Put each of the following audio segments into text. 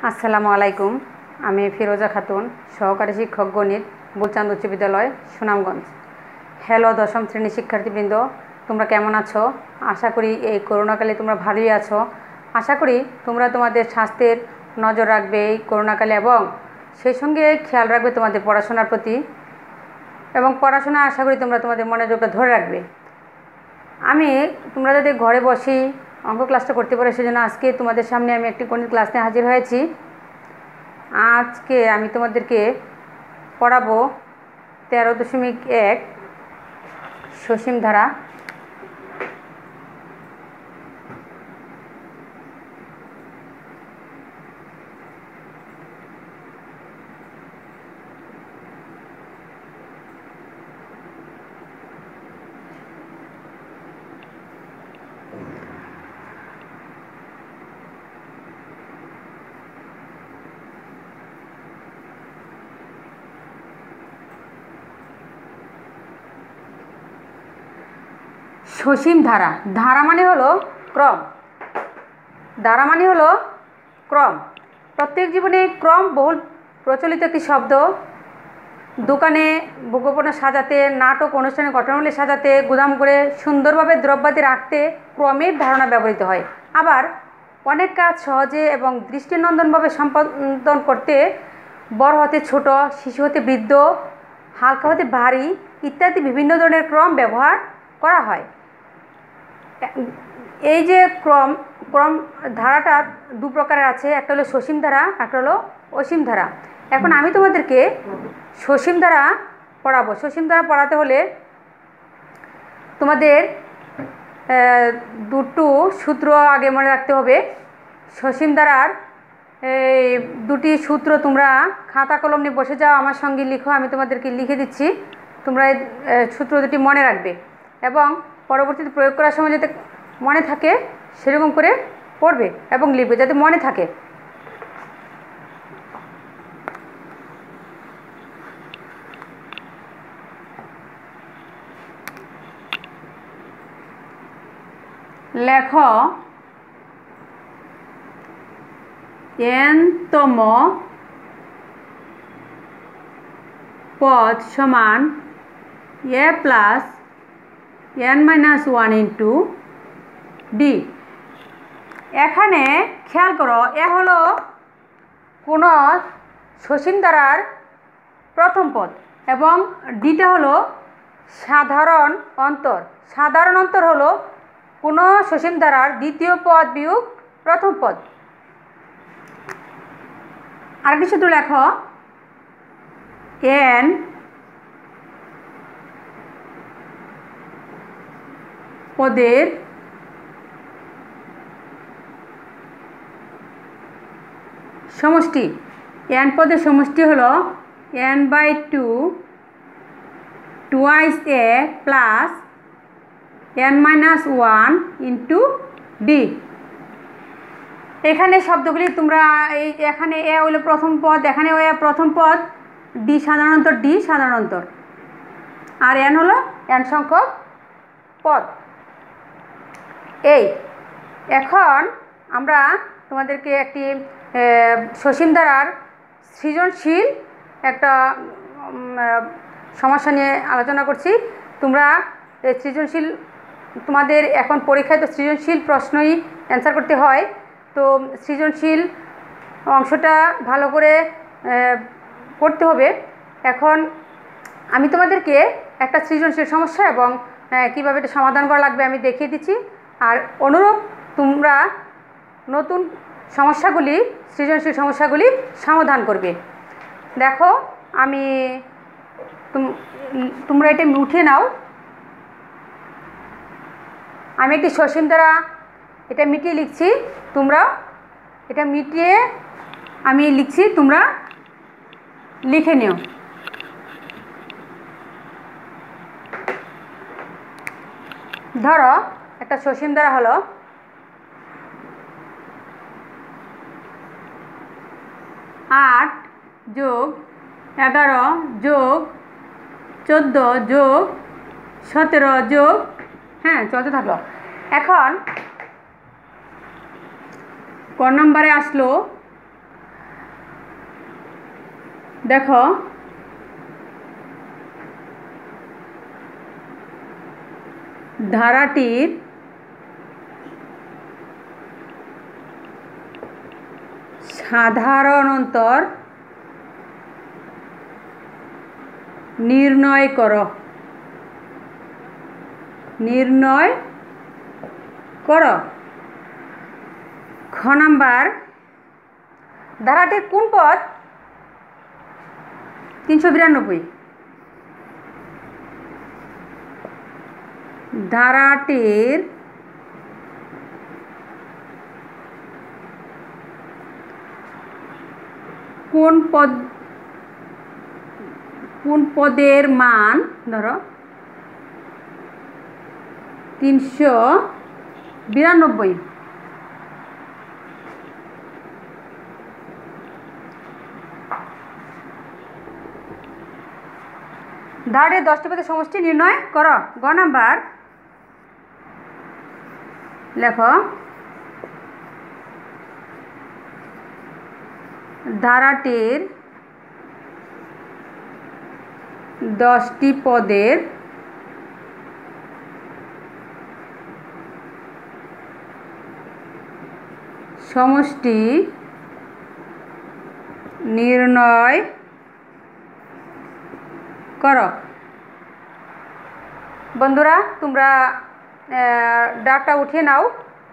আসসালামু আলাইকুম। আমি ফিরোজা খাতুন, সহকারী শিক্ষক গণিত, বুলচাঁদ উচ্চ বিদ্যালয়, সুনামগঞ্জ। হ্যালো দশম শ্রেণীর শিক্ষার্থীবৃন্দ, তোমরা কেমন আছো? আশা করি এই করোনাকালে তোমরা ভালোই আছো। আশা করি তোমরা তোমাদের স্বাস্থ্যের নজর রাখবে এই করোনাকালে, এবং সেই সঙ্গে খেয়াল রাখবে তোমাদের পড়াশোনার প্রতি, এবং পড়াশোনা আশা করি তোমরা তোমাদের মনোযোগটা ধরে রাখবে। তোমরা যাতে ঘরে বসেই অঙ্ক ক্লাসটা করতে পারো, সেজন্য আজকে তোমাদের সামনে আমি একটি গণিত ক্লাস নিয়ে হাজির হয়েছি। আজকে আমি তোমাদেরকে পড়াবো 13.1 সসীম ধারা। সসীম ধারা, ধারা মানে হলো ক্রম, ধারা মানে হলো ক্রম। প্রত্যেক জীবনে ক্রম বহুল প্রচলিত একটি শব্দ। দোকানে ভোগ্যপণ্য সাজাতে, নাটক অনুষ্ঠানে ঘটনাবলী সাজাতে, গুদাম করে সুন্দরভাবে দ্রব্যাদি রাখতে ক্রমের ধারণা ব্যবহৃত হয়। আবার অনেক কাজ সহজে এবং দৃষ্টিনন্দনভাবে সম্পাদন করতে বড় হতে ছোট, শিশু হতে বৃদ্ধ, হালকা হতে ভারী ইত্যাদি বিভিন্ন ধরনের ক্রম ব্যবহার করা হয়। এই যে ক্রম ধারাটা দু প্রকারের আছে, একটা হলো সসীম ধারা, একটা হলো অসীম ধারা। এখন আমি তোমাদেরকে সসীম ধারা পড়াবো। সসীম ধারা পড়াতে হলে তোমাদের দুটো সূত্র আগে মনে রাখতে হবে। সসীম ধারার দুটি সূত্র তোমরা খাতা কলম নিয়ে বসে যাও, আমার সঙ্গে লিখো, আমি তোমাদেরকে লিখে দিচ্ছি। তোমরা এই সূত্র দুটি মনে রাখবে এবং পরবর্তীতে প্রয়োগ করার সময় যাতে মনে থাকে সেরকম করে পড়বে এবং লিখবে, যাতে মনে থাকে। লেখো n-তম পদ সমান a plus n-1 into D. এখানে খেয়াল করো, এ হলো কোনো সসীম ধারার প্রথম পদ এবং ডিটা হলো সাধারণ অন্তর। সাধারণ অন্তর হলো কোনো সসীম ধারার দ্বিতীয় পদ বিয়োগ প্রথম পদ। আরেকটি সূত্র লেখো, n পদের সমষ্টি। n পদের সমষ্টি হলো n/2 twice a plus n-1 into D. এখানে শব্দগুলি তোমরা এখানে এ হলো প্রথম পদ, এখানে এ প্রথম পদ, ডি সাধারণ অন্তর, ডি সাধারণ অন্তর, আর n হলো n সংখ্যক পদ। এখন আমরা তোমাদেরকে একটি সসীম ধারার সৃজনশীল একটা সমস্যা নিয়ে আলোচনা করছি। তোমরা সৃজনশীল, তোমাদের এখন পরীক্ষায় তো সৃজনশীল প্রশ্নই অ্যান্সার করতে হয়, তো সৃজনশীল অংশটা ভালো করে পড়তে হবে। এখন আমি তোমাদেরকে একটা সৃজনশীল সমস্যা এবং কীভাবে এটা সমাধান করা লাগবে আমি দেখিয়ে দিচ্ছি, আর অনুরূপ তোমরা নতুন সমস্যাগুলি, সৃজনশীল সমস্যাগুলি সমাধান করবে। দেখো, তোমরা এটা উঠিয়ে নাও। আমি একটি সসীম ধারা এটা মিটিয়ে লিখছি, তোমরা এটা মিটিয়ে আমি লিখছি, তোমরা লিখে নিও। ধরো একটা সসীম ধারা হলো 8 যোগ 11 যোগ 14 যোগ 17 যোগ চলতে থাকলো। এখন ক নম্বরে আসলো দেখো ধারাটির সাধারণ অন্তর নির্ণয় করো। নির্ণয় করো। খ নাম্বার, ধারাটির কোন পদ 392? ধারাটির কোন পদের মান ধরো 392? ধারাটির 10টি পদের সমষ্টি নির্ণয় করো। গ নাম্বার, লেখো ধারাটির 10টি পদের সমষ্টি নির্ণয় করো। বন্ধুরা তোমরা ডাকটা উঠিয়ে নাও।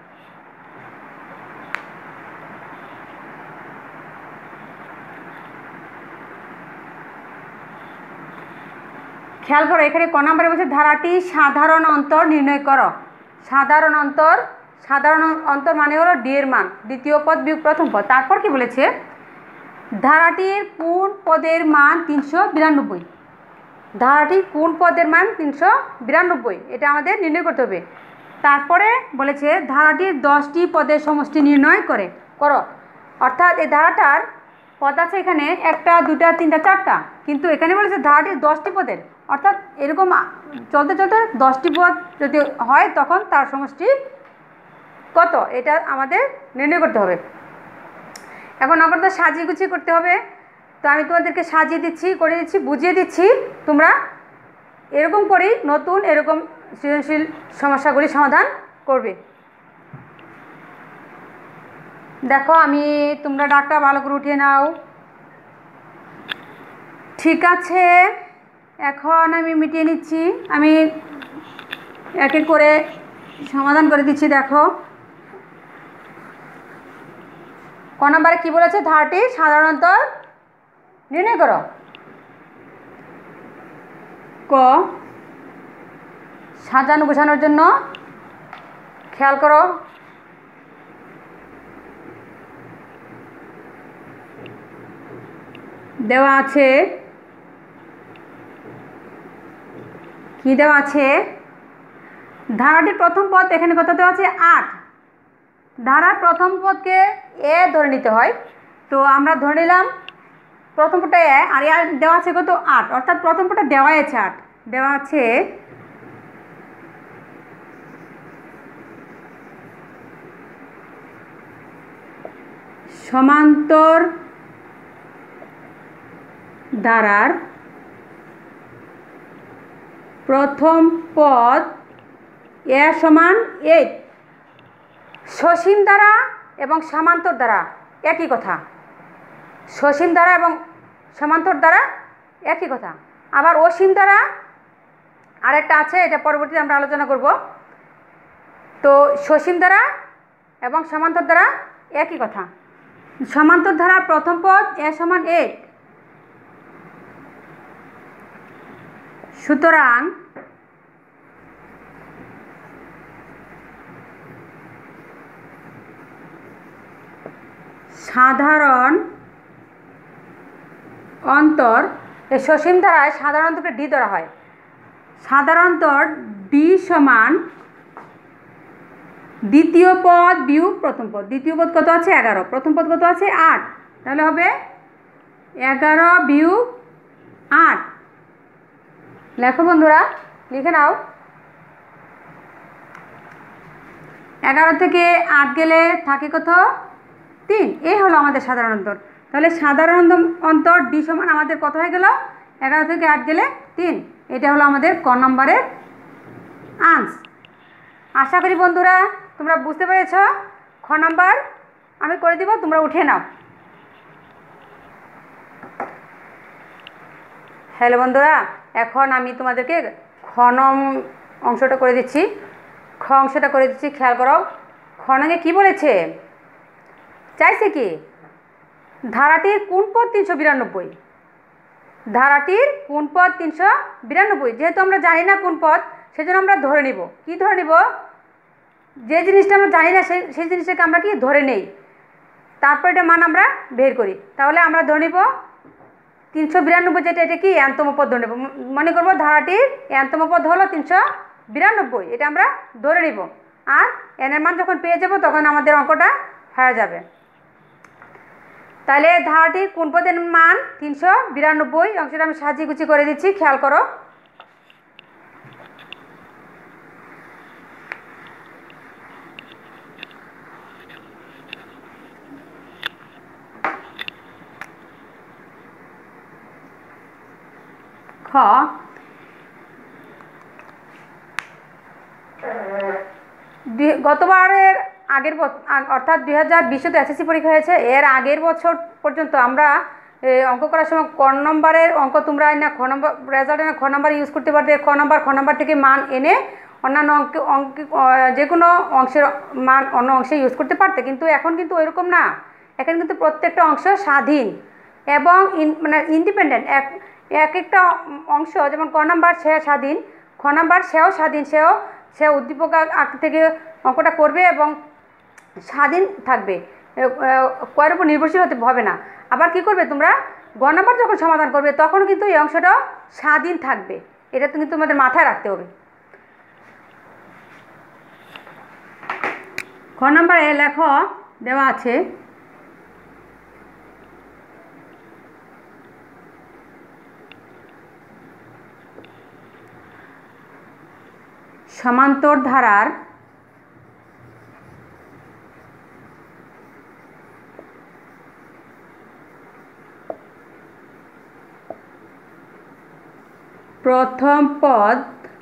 খেয়াল করো, এখানে ক নাম্বারে বলছে ধারাটি সাধারণ অন্তর নির্ণয় করো। সাধারণ অন্তর মানে হলো ডি এর মান, দ্বিতীয় পদ বিয়োগ প্রথম পদ। তারপর কি বলেছে, ধারাটির কোন পদের মান 392? ধারাটির কোন পদের মান 392, এটা আমাদের নির্ণয় করতে হবে। তারপরে বলেছে ধারাটির 10টি পদের সমষ্টি নির্ণয় করো। অর্থাৎ এই ধারাটার পদ আছে এখানে 1টা 2টা 3টা 4টা, কিন্তু এখানে বলেছে ধারাটির 10টি পদের। অর্থাৎ এরকম চলতে চলতে 10টি পদ যদি হয় তখন তার সমষ্টি কত, এটা আমাদের নির্ণয় করতে হবে। এখন আমাদের তো সাজিয়ে গুছিয়ে করতে হবে। তো আমি তোমাদেরকে সাজিয়ে দিচ্ছি, করে দিচ্ছি, বুঝিয়ে দিচ্ছি। তোমরা এরকম করেই নতুন এরকম সৃজনশীল সমস্যাগুলি সমাধান করবে। দেখো তোমরা ডাকটা ভালো করে উঠিয়ে নাও। ঠিক আছে, এখন আমি মিটিয়ে নিচ্ছি। আমি এক এক করে সমাধান করে দিচ্ছি। দেখো ক নম্বরে কী বলেছে, ধারাটি সাধারণত নির্ণয় করো। ক, সাজানো গোছানোর জন্য খেয়াল করো। দেওয়া আছে, কি দেওয়া আছে, ধারাটির প্রথম পদ এখানে কত দেওয়া আছে, 8। ধারার প্রথম পদকে এ ধরে নিতে হয়। তো আমরা ধরে নিলাম প্রথম পদটা এ, আর এ দেওয়া আছে কত, 8। অর্থাৎ প্রথম পদটা দেওয়াই আছে 8। দেওয়া আছে সমান্তর ধারার প্রথম পদ এ সমান 8। সসীম ধারা এবং সমান্তর ধারা একই কথা। সসীম ধারা এবং সমান্তর ধারা একই কথা। আবার অসীম ধারা আরেকটা আছে, এটা পরবর্তীতে আমরা আলোচনা করব। তো সসীম ধারা এবং সমান্তর ধারা একই কথা। সমান্তর ধারা প্রথম পদ এ সমান 8। সুতরাং সাধারণ অন্তর, এই সসীম ধারায় সাধারণ অন্তরকে ডি ধরা হয়। সাধারণ অন্তর ডি সমান দ্বিতীয় পদ বিয়োগ প্রথম পদ। দ্বিতীয় পদ কত আছে, 11। প্রথম পদ কত আছে, 8। তাহলে হবে 11 বিয়োগ 8। লেখো বন্ধুরা, লিখে নাও। 11 থেকে 8 গেলে থাকে কত, 3। এই হলো আমাদের সাধারণ অন্তর। তাহলে সাধারণ অন্তর ডি সমান আমাদের কত হয়ে গেল? 11 থেকে 8 গেলে 3। এটা হলো আমাদের ক নম্বরের আনসার। আশা করি বন্ধুরা তোমরা বুঝতে পেরেছ। খ নাম্বার আমি করে দিব, তোমরা উঠে নাও। হ্যালো বন্ধুরা, এখন আমি তোমাদেরকে খ নং অংশটা করে দিচ্ছি। খ অংশটা করে দিচ্ছি, খেয়াল করো। খ নঙে কী বলেছে? চাইছে কি ধারাটির কোন পদ 392। ধারাটির কোন পদ 392। যেহেতু আমরা জানি না কোন পদ, সেজন্য আমরা ধরে নিব। কি ধরে নিব? যে জিনিসটা আমরা জানি না সেই জিনিসটাকে আমরা কি ধরে নেই, তারপর এটা মান আমরা বের করি। তাহলে আমরা ধরে নিব 392, যেটা এটা কি এনতম পদ ধরে নেব। মনে করবো ধারাটির এনতম পদ হলো 392, এটা আমরা ধরে নিব। আর এনের মান যখন পেয়ে যাব তখন আমাদের অঙ্কটা হয়ে যাবে। তাহলে ধারাটির কোন পদের মান 392, অংশটা আমি সাজিয়ে গুছিয়ে করে দিচ্ছি, খেয়াল করো। খ গতবারের আগের অর্থাৎ 2020 তো এসএসসি পরীক্ষা হয়েছে, এর আগের বছর পর্যন্ত আমরা অঙ্ক করার সময় ক নম্বরের অঙ্ক তোমরা না খ নম্বর রেজাল্টে না খ নম্বর ইউজ করতে পারতে। খ নম্বর থেকে মান এনে অন্যান্য যে কোনো অংশের মান অন্য অংশে ইউজ করতে পারতে, কিন্তু এখন কিন্তু ওইরকম না। এখন কিন্তু প্রত্যেকটা অংশ স্বাধীন এবং মানে ইন্ডিপেন্ডেন্ট। এক একটা অংশ, যেমন ক নম্বর সে স্বাধীন, খ নম্বর সেও স্বাধীন, সে উদ্দীপক থেকে অঙ্কটা করবে এবং স্বাধীন থাকবে, কয়ের উপর নির্ভরশীল হতে হবে না। আবার কি করবে তোমরা, গ নম্বর যখন সমাধান করবে তখন কিন্তু এই অংশটাও স্বাধীন থাকবে। এটা কিন্তু তোমাদের মাথায় রাখতে হবে। খ নম্বরে লেখো দেওয়া আছে সমান্তর ধারার প্রথম পদ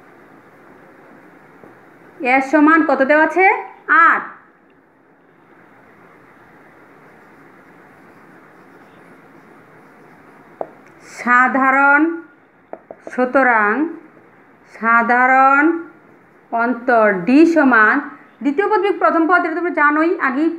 এর সমান কত দেওয়া আছে? 8। সাধারণ, সুতরাং সাধারণ অন্তর ডি সমান দ্বিতীয় পদ বিয়োগ প্রথম পদ, এটা তোমরা জানোই, আগেই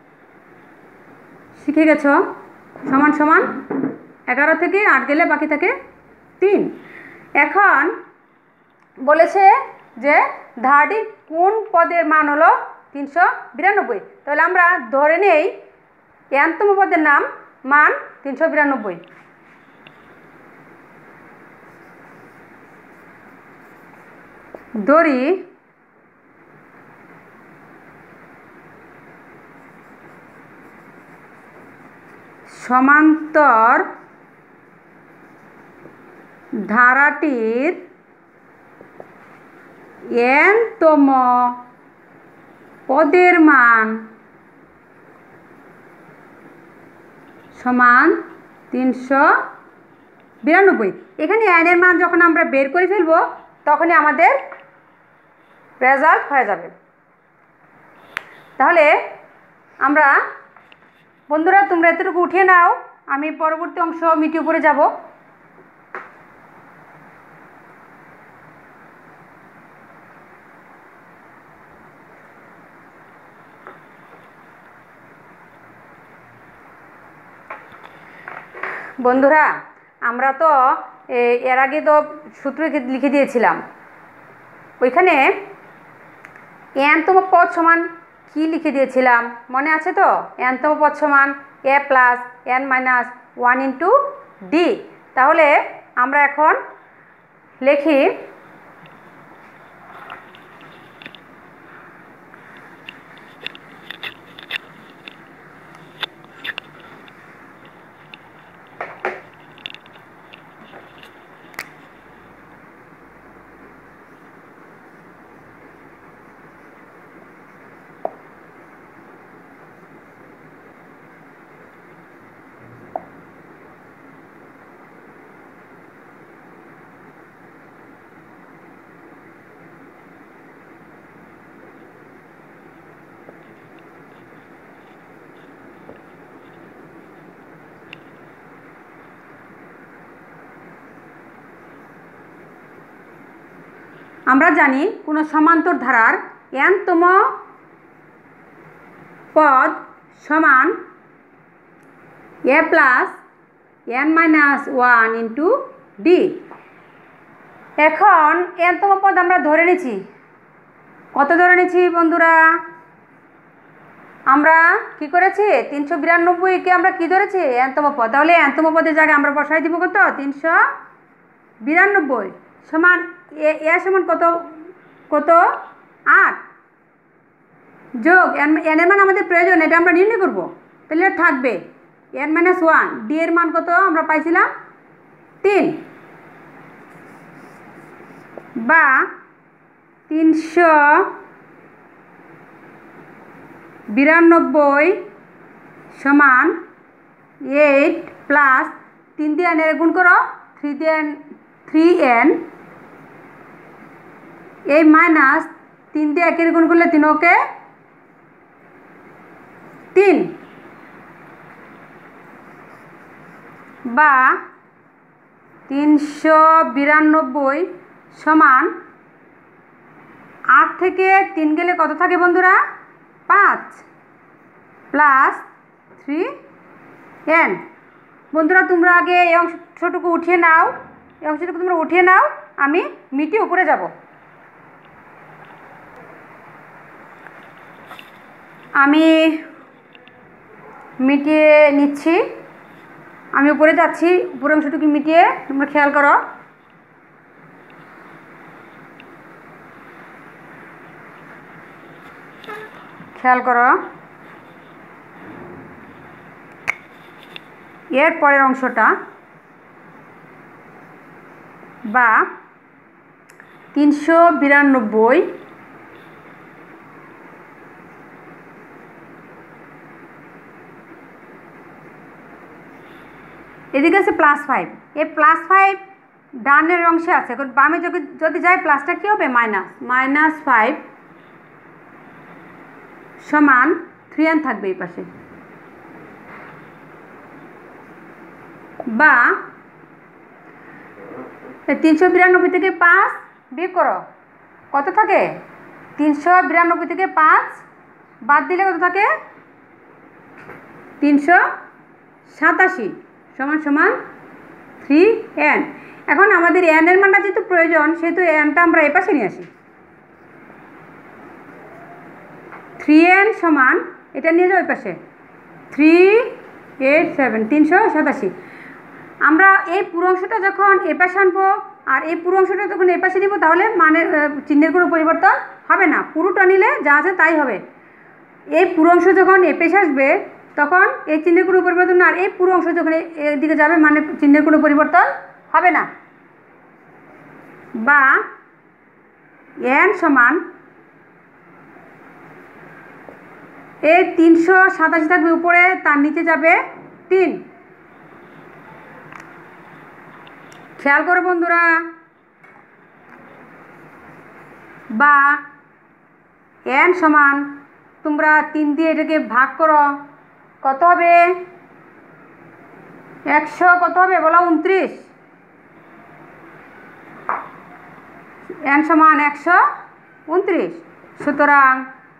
শিখে গেছ। সমান সমান 11 থেকে 8 গেলে বাকি থাকে 3। এখন বলেছে যে ধারাটির কোন পদের মান হলো 392। তাহলে আমরা ধরে নেই এনতম পদের মান 392। ধরি সমান্তর ধারাটির এনতম পদের মান সমান 392। এখানে এন এর মান যখন আমরা বের করে ফেলবো তখনই আমাদের রেজাল্ট হয়ে যাবে। তাহলে আমরা বন্ধুরা তোমরা এতটুকু উঠিয়ে নাও, আমি পরবর্তী অংশ মিটি উপরে যাব। বন্ধুরা আমরা তো এর আগে তো সূত্র লিখে দিয়েছিলাম, ওইখানে এনতম পদ সমান কি লিখে দিয়েছিলাম মনে আছে তো? এনতম পদ সমান a plus n minus 1 into D. তাহলে আমরা এখন লিখি আমরা জানি কোনো সমান্তর ধারার n তম পদ সমান a plus n minus 1 into D. এখন n তম পদ আমরা ধরে নিচ্ছি। কত ধরে নিচ্ছি বন্ধুরা? আমরা কি করেছি? 392কে আমরা কি ধরেছি? n তম পদ। তাহলে n তম পদের জায়গায় আমরা বসাই দিব কত? 392 সমান এ সমান কত কত 8 যোগ n এর মান আমাদের প্রয়োজন, এটা আমরা নির্ণয় করব। তাহলে থাকবে n মাইনাস 1। ডি এর মান কত আমরা পাইছিলাম? 3 বা 392 সমান 8 প্লাস 3 দিয়ে n এর গুণ করো, 3n এই মাইনাস 3 দিয়ে 1 এর গুণ করলে 3 ওকে 3 বা 392 সমান 8 থেকে 3 গেলে কত থাকে বন্ধুরা? 5 প্লাস 3n। বন্ধুরা তোমরা আগে এই অংশটুকু উঠিয়ে নাও, এই অংশটুকু তোমরা উঠিয়ে নাও, আমি মিটিয়ে উপরে যাব। আমি মিটিয়ে নিচ্ছি, আমি উপরে যাচ্ছি। উপরে অংশটুকু মিটিয়ে তোমরা খেয়াল করো। খেয়াল করো এর পরের অংশটা বা 392 এদিকে আছে +5। এই +5 ডানের অংশে আছে, বামে যদি যায় প্লাসটা কী হবে? -5 সমান 3n থাকবে এই পাশে, বা 392 থেকে 5 বিয়োগ করো, কত থাকে? 392 থেকে 5 বাদ দিলে কত থাকে? 387 সমান সমান 3n। এখন আমাদের n এর মানটা যেহেতু প্রয়োজন, সেহেতু nটা আমরা এই পাশে নিয়ে আসি। 3n সমান, এটা নিয়ে যাও ওই পাশে, 387 387। আমরা এই পুরো অংশটা যখন এ পাশে আনবো আর এই পুরো অংশটা যখন এ পাশে নিব, তাহলে মানের চিহ্নের কোনো পরিবর্তন হবে না, পুরোটা নিলে যা আছে তাই হবে। এই পুরো অংশ যখন এ পাশে আসবে তখন এই চিহ্নের কোনো পরিবর্তন না, আর এই পুরো অংশ যখন এদিকে যাবে মানে চিহ্নের কোনো পরিবর্তন হবে না। বা n সমান এই 387 থাকবে উপরে, তার নিচে যাবে 3। খেয়াল করো বন্ধুরা। বা n সমান, তোমরা 3 দিয়ে এটাকে ভাগ করো, কত হবে? 100 কত হবে বলো? 29। n সমান 129। সুতরাং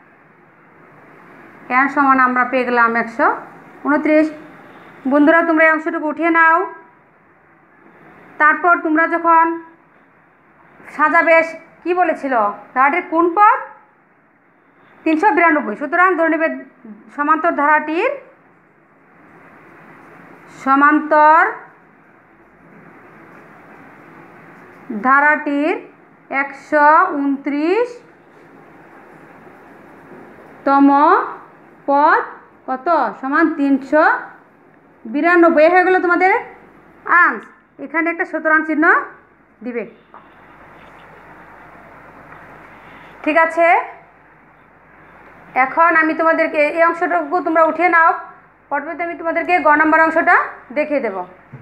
n সমান আমরা পেয়ে গেলাম 129। বন্ধুরা তোমরা এই অংশটুকু উঠিয়ে নাও। তারপর তোমরা যখন সাজাবে, কি বলেছিল? ধারাটির কোন পদ? 392। সুতরাং ধরে নেবে সমান্তর ধারাটির ধারাটির 129তম পদ কত? সমান 392। হয়ে গেল তোমাদের আনস। এখানে একটা সুতরাং চিহ্ন দিবে। ঠিক আছে, এখন আমি তোমাদেরকে এই অংশটুকু তোমরা উঠিয়ে নাও, পরবর্তীতে আমি তোমাদেরকে গ নম্বর অংশটা দেখিয়ে দেব।